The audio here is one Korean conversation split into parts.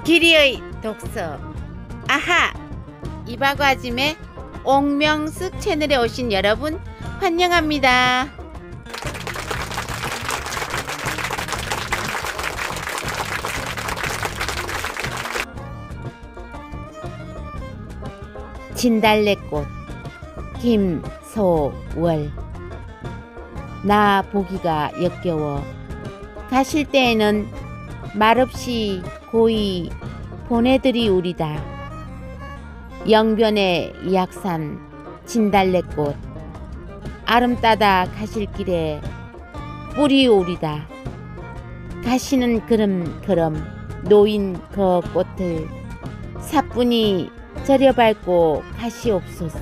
길이의 독서. 아하! 이박아짐의 옥명숙 채널에 오신 여러분 환영합니다. 진달래꽃. 김소월. 나 보기가 역겨워 가실 때에는 말없이 고이 보내드리우리다. 영변의 약산 진달래꽃 아름 따다 가실 길에 뿌리오리다. 가시는 그럼 놓인 그 꽃을 사뿐히 절여밟고 가시옵소서.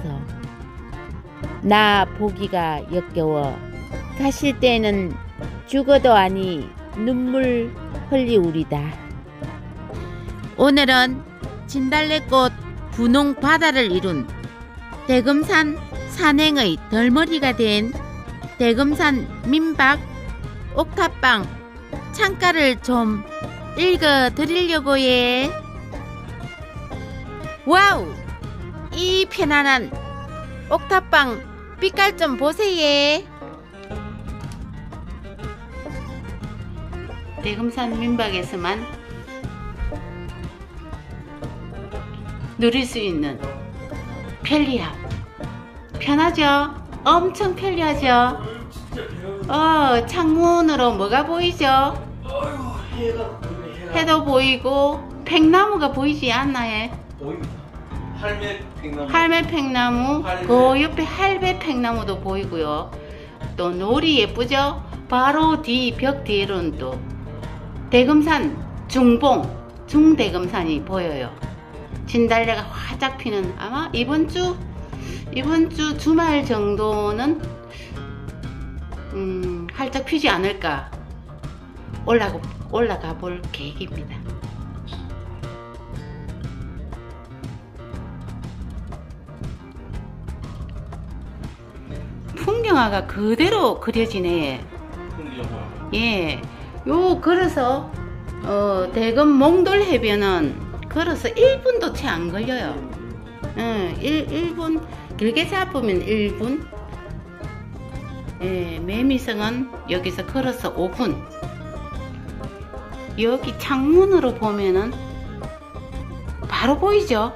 나 보기가 역겨워 가실 때에는 죽어도 아니 눈물 흘리우리다. 오늘은 진달래꽃 분홍 바다를 이룬 대금산 산행의 덜머리가 된 대금산 민박 옥탑방 창가를 좀 읽어 드리려고 해. 와우! 이 편안한 옥탑방 빛깔 좀 보세요. 대금산 민박에서만 누릴 수 있는 편리함. 편하죠? 엄청 편리하죠? 창문으로 뭐가 보이죠? 해도 보이고 팽나무가 보이지 않나요? 보입니다. 할매팽나무. 할매팽나무. 그 옆에 할배팽나무도 보이고요. 또 놀이 예쁘죠? 바로 뒤 벽 뒤로는 또 대금산 중대금산이 보여요. 진달래가 활짝 피는, 아마 이번 주 주말 정도는 활짝 피지 않을까 올라가 볼 계획입니다. 풍경화가 그대로 그려지네. 예, 요 걸어서 대금 몽돌 해변은 걸어서 1분도 채 안 걸려요. 1분 길게 잡으면 1분. 예, 매미성은 여기서 걸어서 5분. 여기 창문으로 보면은 바로 보이죠?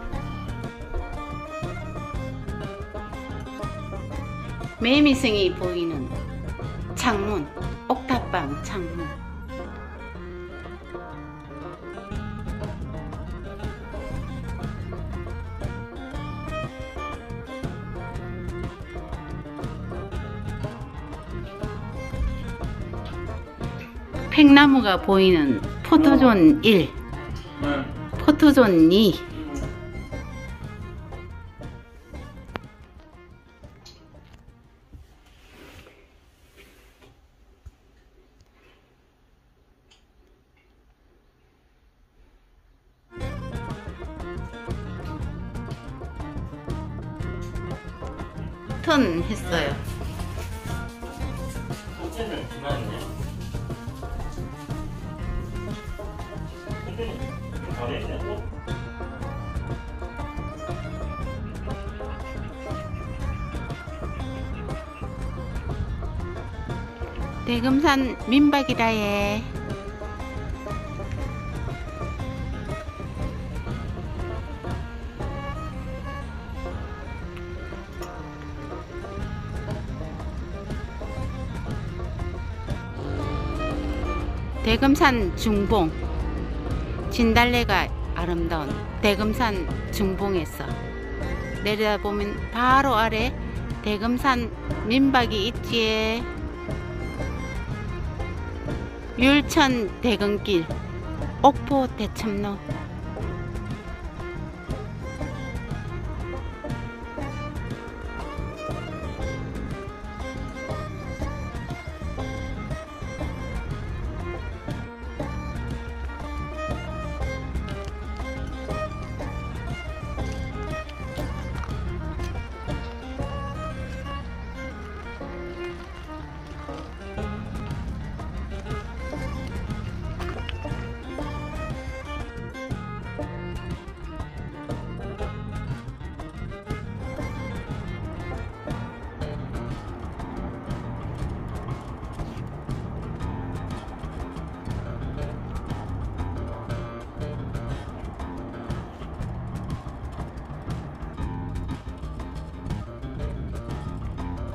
매미성이 보이는 창문, 옥탑방 창문. 팽나무가 보이는 포토존 1, 포토존 2. 턴 했어요. 대금산 민박이다 예. 대금산 중봉. 진달래가 아름다운 대금산 중봉에서 내려다보면 바로 아래 대금산 민박이 있지에. 율천 대금길 옥포 대참로.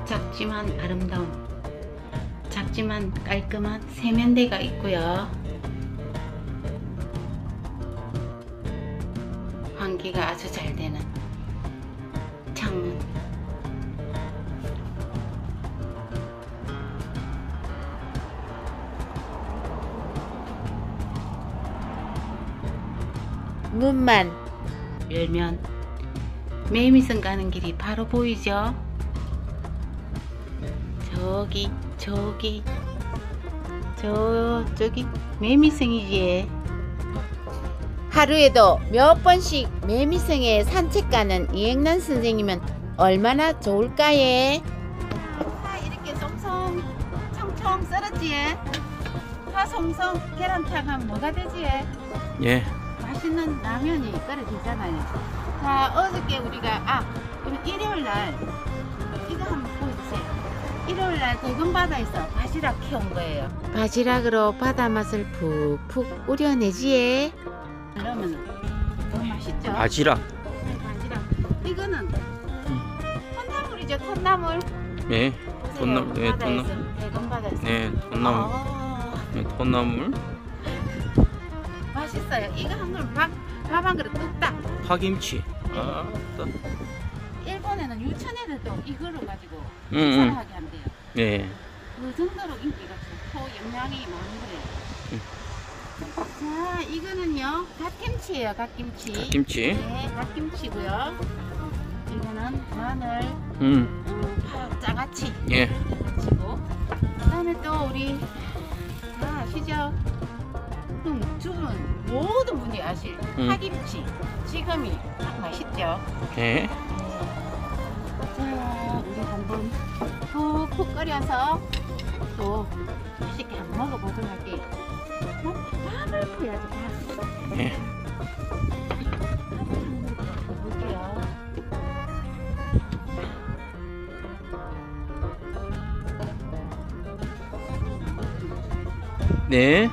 작지만 아름다운, 작지만 깔끔한 세면대가 있고요. 환기가 아주 잘 되는 창문. 문만 열면 매미성 가는 길이 바로 보이죠? 저기 저쪽이 매미성이지. 하루에도 몇 번씩 매미성에 산책 가는 이행란 선생님은 얼마나 좋을까예? 파 이렇게 송송 청청 썰었지? 파 송송 계란탕 하면 뭐가 되지? 예. 맛있는 라면이 끓여지잖아요. 자, 어저께 우리가 그럼 일요일날 이거 한번 보여주세요. 일요일날 대금바다에서 바지락 키운 거예요. 바지락으로 바다 맛을 푹푹 우려내지에. 그러면 너무 맛있죠? 바지락. 네, 바지락. 이거는 톳나물이죠, 톳나물. 예. 톳나물. 네, 바다에서, 톳나물. 대금바다에서. 네, 톳나물. 네, 톳나물. 맛있어요. 이거 한 그릇 밥 한 그릇 뚝딱. 파김치. 일본에는 유치원애들도 이거를 가지고 식사를 하게 한대요. 네. 그 정도로 인기가 좋고 영양이 많은 거예요. 자, 이거는요 갓김치예요. 갓김치. 갓김치. 네, 갓김치고요. 이거는 마늘, 파 짜가치. 예. 치고. 그다음에 또 우리 아시죠? 두분 모든 분이 아실 파김치. 지금이 딱 맛있죠. 예. 자, 우리 한번 푹푹 끓여서 또 맛있게 한번 먹어보도록 할게요. 밥을 푸야지, 밥. 예. 볼게요. 네.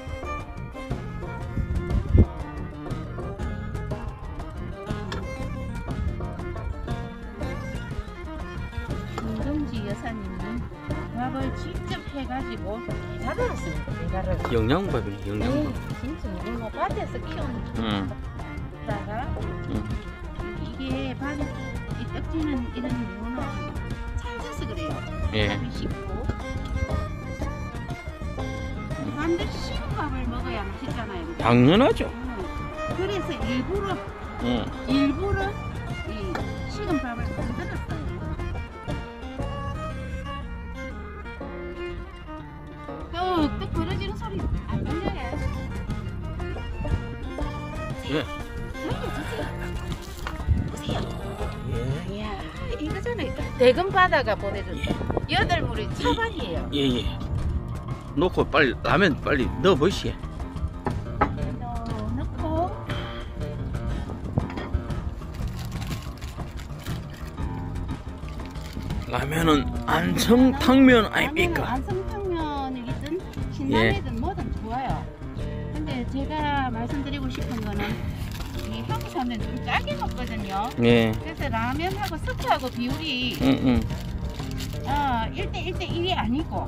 김동지 여사님은 밥을 직접 해가지고 배달했습니다. 배달을. 영양밥이네, 영양밥. 네, 진짜 우리 뭐 밭에서 키운 다가 이게 밭에 이 떡지는 이런 이유는 찰져서 그래요. 예. 밥이 식고 반드시 식은 밥을 먹어야 맛있잖아요. 그죠? 당연하죠. 그래서 일부러 이 식은 밥을 만들었어요. 뚝뚝 벌어지는 소리 안 들려요? 예. 보세요. 예. 이야, 이거잖아요. 대금 바다가 보내준 여덟물의 차반이에요. 예, 예. 놓고 빨리 라면 빨리 넣어 보시오. 넣고 라면은 안성탕면 아닙니까? 안성탕면이든 신라면이든 뭐든 좋아요. 근데 제가 말씀드리고 싶은 거는 이 한국 사람들은 좀 짜게 먹거든요. 예. 그래서 라면하고 스프하고 비율이 1대1이 아니고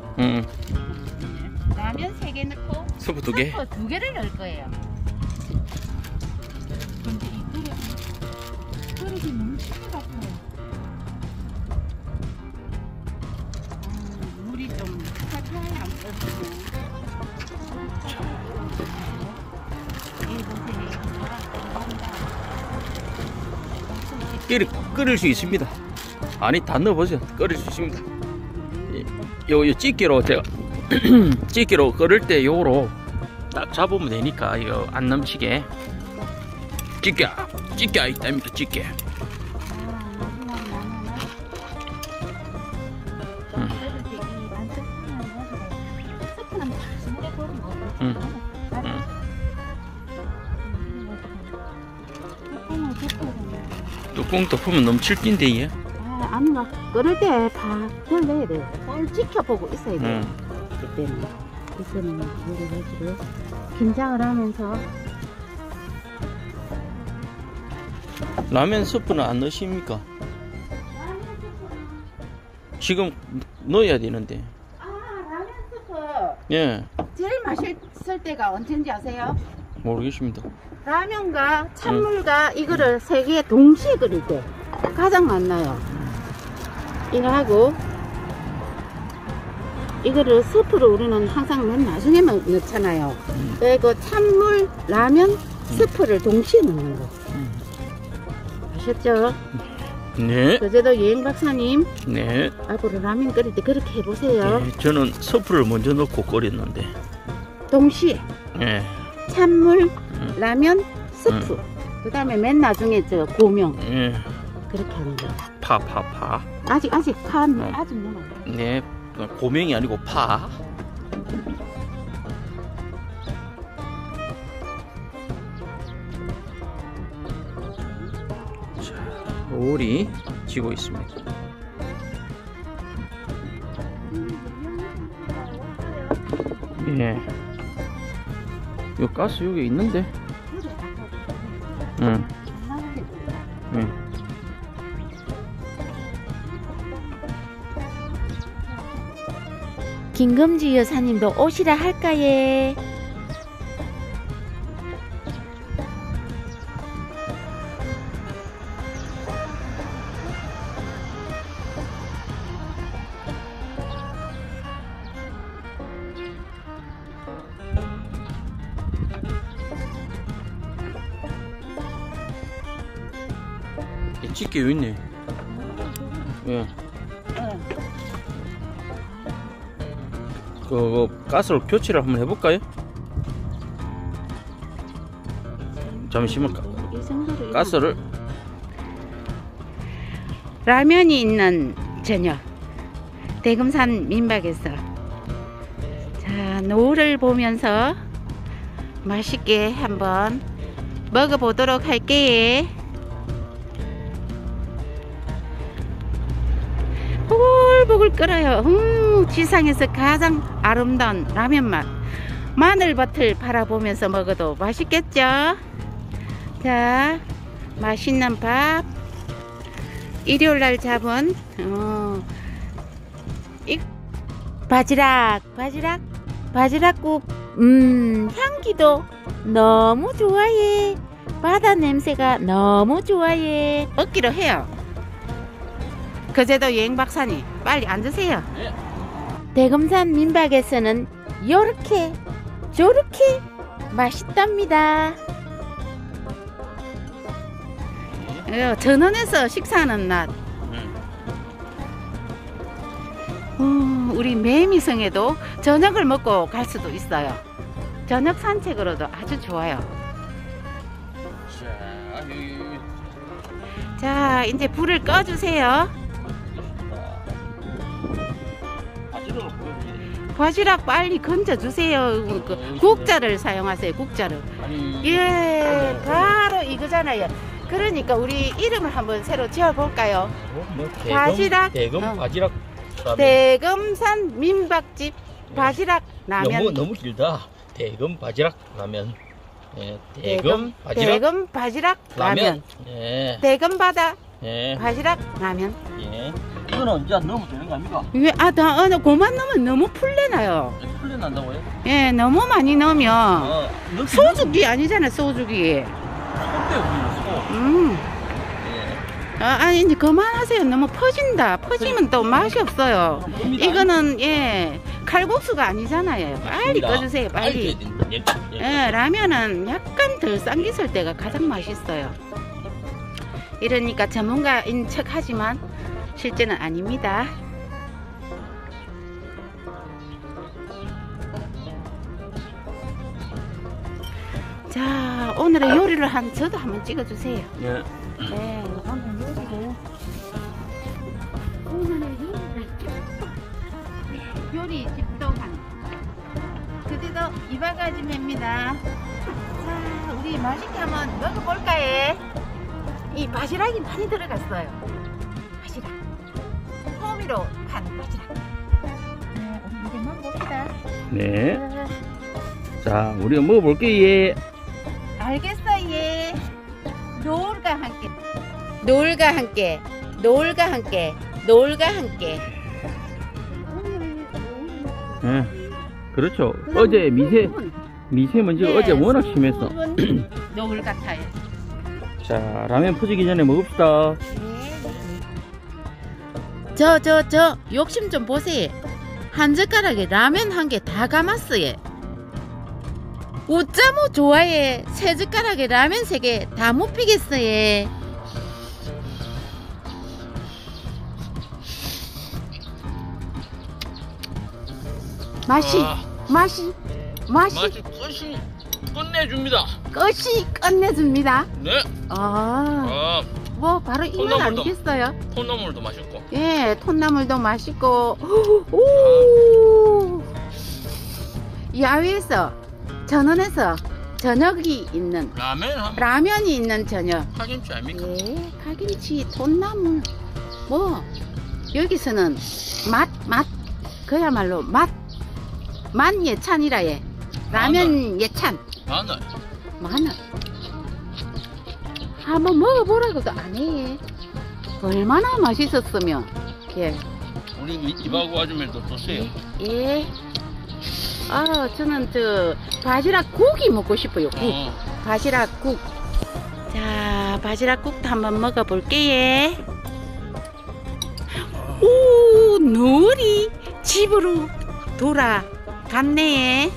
라면 3개 넣고 스프 2개? 스프 2개를 넣을 거예요. 근데 이 그릇이 너무 크게 같아요. 물이 좀 살살 안 끓어지네. 끓일 수 있습니다. 아니 다 넣어보세요. 끓일 수 있습니다. 요 찌개로 제가 찌개로 끓을 때 요로 딱 잡으면 되니까 이거 안 넘치게. 찌개 있답니까? 찌개. 뚜껑 덮으면 넘칠 낀데 얘. 아니 막 끓을 때 박을 내야 돼. 뭘 지켜보고 있어야 돼. 그때는 물을 해주고 김장을 하면서. 라면 스프는 안 넣으십니까? 지금 넣어야 되는데. 아, 라면 스프. 예, 제일 맛있을 때가 언제인지 아세요? 모르겠습니다. 라면과 찬물과 이거를 세 개 동시에 끓일 때 가장 맛나요. 이거 하고 이거를 스프를 우리는 항상 맨 나중에만 넣잖아요. 그리고 찬물, 라면, 스프를 동시에 넣는 거. 아셨죠? 네, 그제도 여행 박사님 네. 앞으로 라면 끓일 때 그렇게 해보세요. 네, 저는 스프를 먼저 넣고 끓였는데. 동시에 예, 찬물, 라면, 스프. 그 다음에 맨 나중에 저 고명. 예. 그렇게 하는 거. 파. 아직 간 아직 넘어. 네, 고명이 아니고 파. 자, 올이 지고 있습니다. 예. 요 가스 여기 있는데. 응. 응. 김금지 여사님도 오시라 할까예? 집게 여기 있네. 예. 그 가스로 교체를 한번 해볼까요? 잠시만. 가스를. 라면이 있는 저녁 대금산 민박에서 자 노을을 보면서 맛있게 한번 먹어보도록 할게요. 보글보글 끓어요. 지상에서 가장 아름다운 라면 맛. 마늘밭을 바라보면서 먹어도 맛있겠죠? 자, 맛있는 밥. 일요일날 잡은 바지락국. 향기도 너무 좋아해. 바다 냄새가 너무 좋아해. 먹기로 해요. 그제도 여행 박사님 빨리 앉으세요. 네. 대금산 민박에서는 요렇게 저렇게 맛있답니다. 전원에서 식사하는 낮. 우리 매미성에도 저녁을 먹고 갈 수도 있어요. 저녁 산책으로도 아주 좋아요. 자, 이제 불을 꺼주세요. 바지락 빨리 건져주세요. 국자를 사용하세요. 국자를. 예, 바로 이거잖아요. 그러니까 우리 이름을 한번 새로 지어볼까요? 바지락. 바지락. 대금산 민박집 바지락 라면. 너무 길다. 대금 바지락 라면. 예, 대금 바지락 라면. 예. 대금 바다 예. 바지락 라면. 예. 이거는 이제 넣으면 되는 거 아닙니까? 왜? 고만 넣으면 너무 풀려나요. 풀려 난다고요? 예, 너무 많이 넣으면 소주기 아니잖아, 소주기. 아니 이제 그만하세요. 너무 퍼진다. 퍼지면 또 맛이 없어요. 이거는 예 칼국수가 아니잖아요. 빨리 꺼주세요. 빨리. 예, 라면은 약간 덜 삼기술 때가 가장 맛있어요. 이러니까 전문가인 척하지만 실제는 아닙니다. 자, 오늘의 요리를 저도 한번 찍어주세요. 예. 네, 오늘의 요리 집도한 그대도 이바가지입니다. 자, 우리 맛있게 한번 먹어볼까요? 이 바지락이 많이 들어갔어요. 바지락, 호미로 간 바지락. 네, 우리 이제 먹어봅시다. 네. 자, 우리가 먹어볼게요. 알겠어요. 예. 노을과 함께, 노을과 함께, 노을과 함께, 노을과 함께. 예. 그렇죠. 어제 미세먼지가 네, 어제 워낙 심했어. 노을 같아요. 자, 라면 퍼지기 전에 먹읍시다. 저 욕심 좀 보세요. 한 젓가락에 라면 한 개 다 감았어요. 어쩌면 좋아해. 세 젓가락에 라면 세 개 다 못 피겠어요. 맛이 끝이 끝내줍니다. 끝이 끝내줍니다. 네. 뭐 바로 이건 콩나물도. 아니겠어요? 콩나물도 맛있고. 예, 톤나물도 맛있고. 오! 야외에서 전원에서 저녁이 있는 라면이 있는 저녁. 파김치 아닙니까? 예, 파김치, 톤나물. 뭐 여기서는 맛 그야말로 맛 예찬이라 예. 라면 예찬. 마늘. 한번 먹어보라고도 안 해. 얼마나 맛있었으면. 예. 우리 이바구 아줌마도 떴어요. 예. 저는 바지락 국이 먹고 싶어요. 국. 바지락 국. 자, 바지락 국도 한번 먹어볼게요. 오, 노을이 집으로 돌아갔네.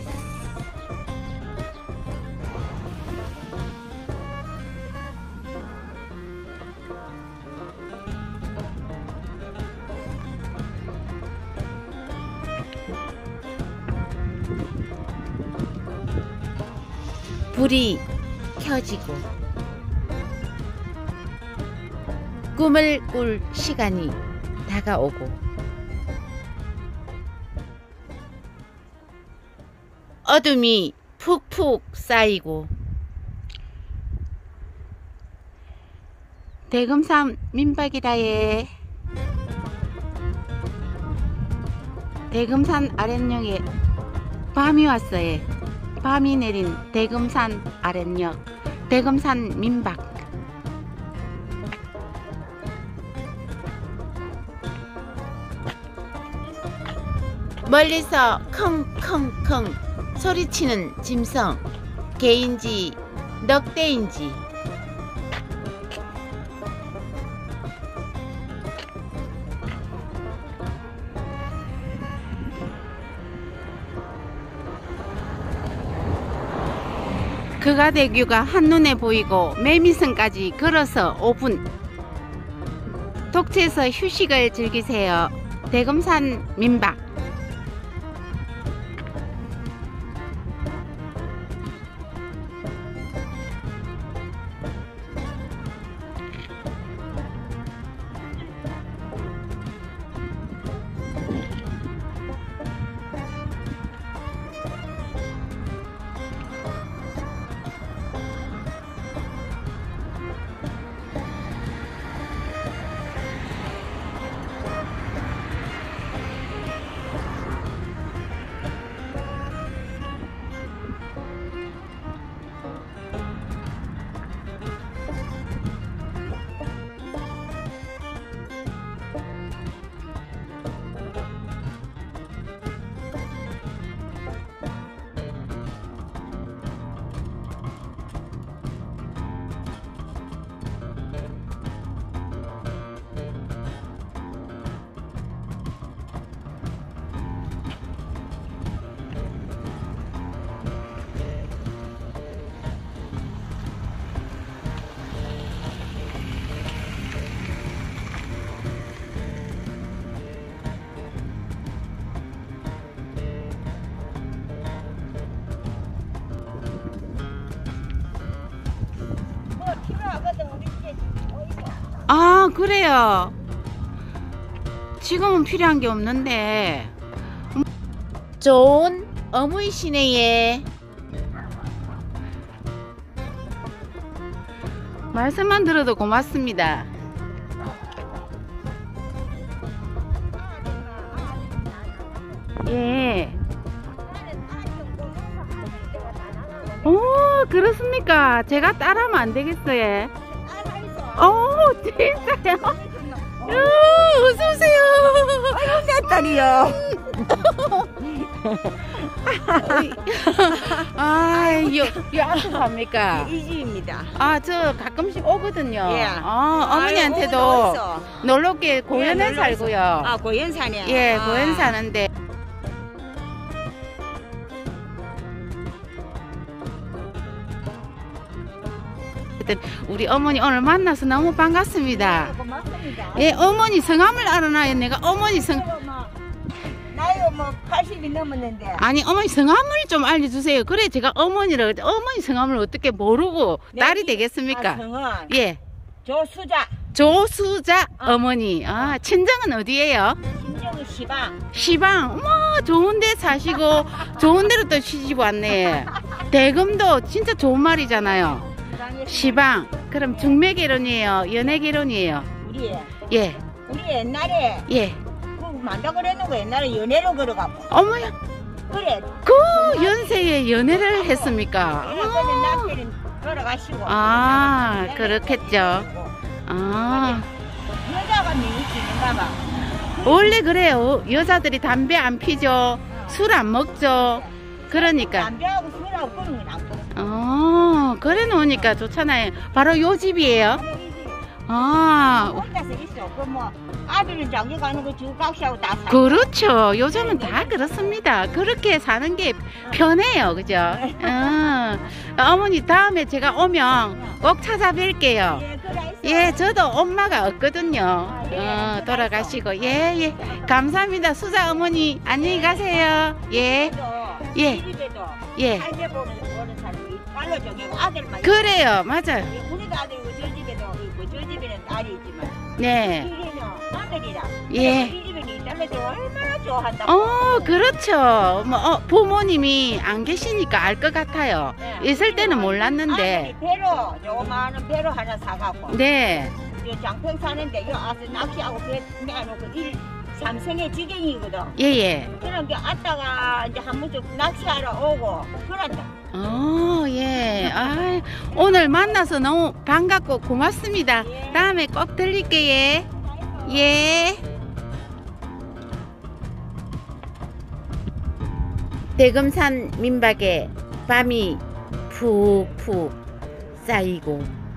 불이 켜지고 꿈을 꿀 시간이 다가오고 어둠이 푹푹 쌓이고 대금산 민박이라에 대금산 아랫역에 밤이 왔어요. 밤이 내린 대금산 아랫역 대금산 민박. 멀리서 컹컹컹 소리치는 짐승, 개인지 넉대인지 그가대교가 한눈에 보이고 매미성까지 걸어서 5분. 독채에서 휴식을 즐기세요. 대금산 민박. 아, 그래요. 지금은 필요한 게 없는데. 좋은 어머니시네. 말씀만 들어도 고맙습니다. 예. 오, 그렇습니까? 제가 따라하면 안 되겠어요? 오, 진짜요? 어서오세요. 아유, 내 딸이요. 아, 요 앞에 갑니까? 이 집입니다. 아, 저 가끔씩 오거든요. 예. 어머니한테도 어디서? 놀러게 고현에 놀러 왔어. 살고요. 아, 고현 사네. 예, 아. 고현 사는데. 우리 어머니 오늘 만나서 너무 반갑습니다. 고맙습니다. 예, 어머니 성함을 알아놔요. 내가 어머니 성 나이가 뭐 80이 넘었는데. 아니 어머니 성함을 좀 알려주세요. 그래 제가 어머니를 어머니 성함을 어떻게 모르고 딸이 되겠습니까? 아, 성은 예, 조수자. 조수자 어머니. 아, 친정은 어디예요? 신정은 시방. 시방. 어머, 좋은데 사시고 좋은 데로 또 시집 왔네. 대금도 진짜 좋은 말이잖아요. 시방. 그럼 중매 결혼이에요? 연애 결혼이에요? 우리 예, 우리 옛날에 예. 그 만다 그랬는 거 옛날에 연애로 걸어가고. 어머야, 그래. 그 연세에 연애를 했습니까? 그래 근데 남편은 걸어가시고. 아, 그렇겠죠. 아, 여자가 미치는가 봐. 원래 그래요. 여자들이 담배 안 피죠. 술 안 먹죠. 그러니까. 남자하고 술하고 그런 건 안 먹어. 그래 놓으니까 좋잖아요. 바로 요 집이에요. 바로 이 집. 아, 혼자서 있어. 그 뭐 아들은 장기 가는 거 주고 각시하고 다 사. 그렇죠. 요즘은 다 그렇습니다. 그렇게 사는 게 편해요. 그죠? 어머니 다음에 제가 오면 꼭 찾아뵐게요. 예, 그래. 예, 저도 엄마가 없거든요. 돌아가시고. 예, 예. 감사합니다. 수자 어머니, 안녕히 가세요. 예, 예. 이 집에도 예. 할매 보는 사람이 딸로 정해고 아들만. 그래요. 맞아요. 우리도 아들이고 저 집에도 있고 저 집에는 딸이 있지만. 네. 이게는 아들이라. 예. 이 집에는 이 딸내도 얼마나 좋아한다고. 그렇죠. 뭐, 부모님이 안 계시니까 알 것 같아요. 네. 있을 때는 몰랐는데. 아들이 배로 조그마한 배로 하나 사갖고. 네. 요 장평 사는데 요 앞에 낚시하고 배 내놓고 삼성의 지경이거든. 예, 예. 그런 게 왔다가 이제 한 번씩 낚시하러 오고 그런다. 예. 아, 오늘 만나서 너무 반갑고 고맙습니다. 예. 다음에 꼭 들릴게요. 예. 대금산 민박에 밤이 푹푹 쌓이고